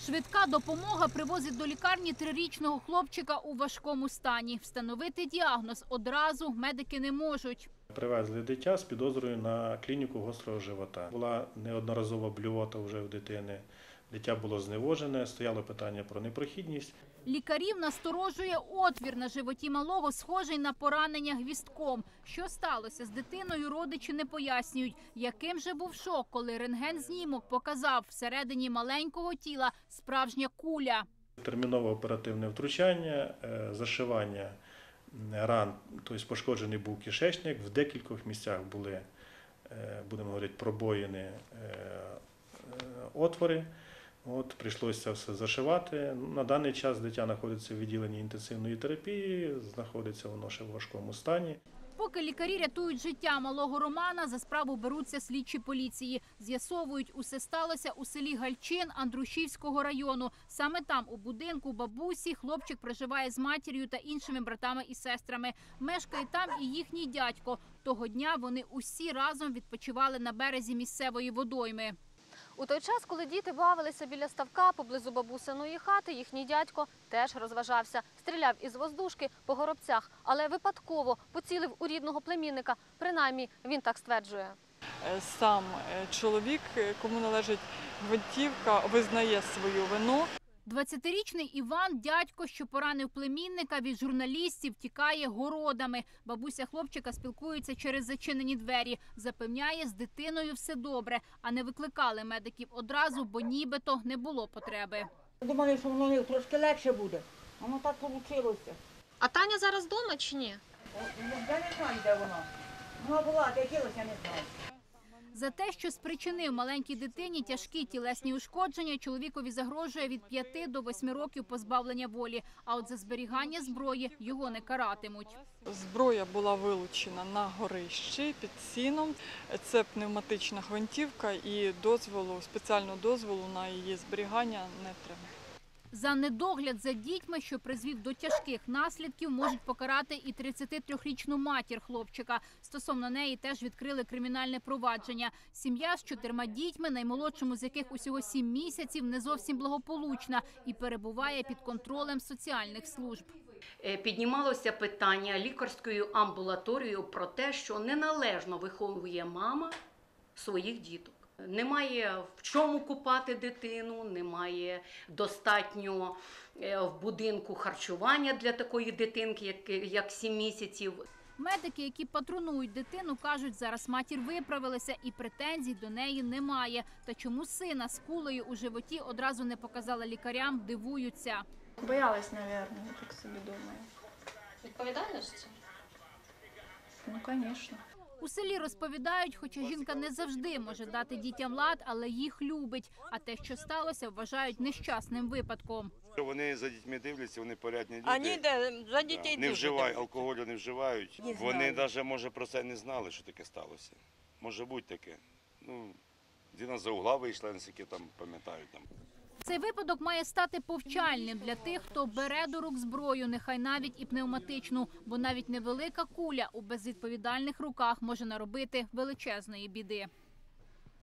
Швидка допомога привозить до лікарні 3-річного хлопчика у важкому стані. Встановити діагноз одразу медики не можуть. Привезли дитя з підозрою на клініку гострого живота. Була неодноразова блювота вже у дитини. Дитя було зневожене, стояло питання про непрохідність. Лікарів насторожує отвір на животі малого, схожий на поранення гвістком. Що сталося з дитиною, родичі не пояснюють. Яким же був шок, коли рентген-знімок показав всередині маленького тіла справжня куля. Термінове оперативне втручання, зашивання ран, тобто пошкоджений був кишечник, в декількох місцях були, будемо говорити, пробоїни, отвори. Прийшлося це все зашивати. На даний час дитя знаходиться в відділенні інтенсивної терапії, знаходиться воно ще в важкому стані. Поки лікарі рятують життя малого Романа, за справу беруться слідчі поліції. З'ясовують, усе сталося у селі Гальчин Андрушівського району. Саме там, у будинку бабусі, хлопчик проживає з матір'ю та іншими братами і сестрами. Мешкає там і їхній дядько. Того дня вони усі разом відпочивали на березі місцевої водойми. У той час, коли діти бавилися біля ставка поблизу бабусиної хати, їхній дядько теж розважався. Стріляв із воздушки по горобцях, але випадково поцілив у рідного племінника. Принаймні, він так стверджує. Сам чоловік, кому належить гвинтівка, визнає свою вину. 20-річний Іван, дядько, що поранив племінника, від журналістів тікає городами. Бабуся хлопчика спілкується через зачинені двері. Запевняє, з дитиною все добре, а не викликали медиків одразу, бо нібито не було потреби. Думали, що воно трошки легше буде. Воно так вийшло. А Таня зараз вдома чи ні? Я не знаю, де вона. Вона була, де ділася, не знаю. За те, що спричинив маленькій дитині тяжкі тілесні ушкодження, чоловікові загрожує від 5 до 8 років позбавлення волі. А от за зберігання зброї його не каратимуть. Зброя була вилучена на горищі під сіном. Це пневматична гвинтівка і спеціального дозволу на її зберігання не треба. За недогляд за дітьми, що призвів до тяжких наслідків, можуть покарати і 33-річну матір хлопчика. Стосовно неї теж відкрили кримінальне провадження. Сім'я з 4 дітьми, наймолодшому з яких усього 7 місяців, не зовсім благополучна і перебуває під контролем соціальних служб. Піднімалося питання лікарською амбулаторією про те, що неналежно виховує мама своїх діток. Немає в чому купати дитину, немає достатньо в будинку харчування для такої дитинки, як 7 місяців. Медики, які патронують дитину, кажуть, зараз матір виправилася і претензій до неї немає. Та чому сина з кулею у животі одразу не показала лікарям, дивуються. Боялась, мабуть, я так собі думаю. Відповідальності? Ну, звісно. У селі розповідають, хоча жінка не завжди може дати дітям лад, але їх любить. А те, що сталося, вважають нещасним випадком. Вони за дітьми дивляться, вони порядні люди. Вони за дітей не вживають, алкоголю не вживають. Вони навіть, може, про це не знали, що таке сталося. Може бути таке. Діна за угла вийшла, наскільки там пам'ятають. Цей випадок має стати повчальним для тих, хто бере до рук зброю, нехай навіть і пневматичну, бо навіть невелика куля у безвідповідальних руках може наробити величезної біди.